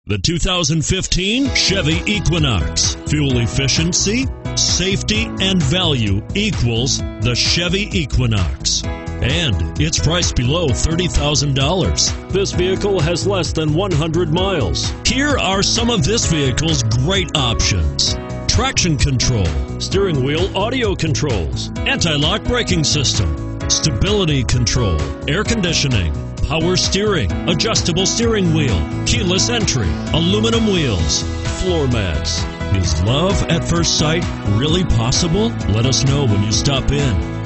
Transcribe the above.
The 2015 Chevy Equinox. Fuel efficiency, safety, and value equals the Chevy Equinox. And it's priced below $30,000. This vehicle has less than 100 miles. Here are some of this vehicle's great options: traction control, steering wheel audio controls, anti-lock braking system, stability control, air conditioning, power steering, adjustable steering wheel, keyless entry, aluminum wheels, floor mats. Is love at first sight really possible? Let us know when you stop in.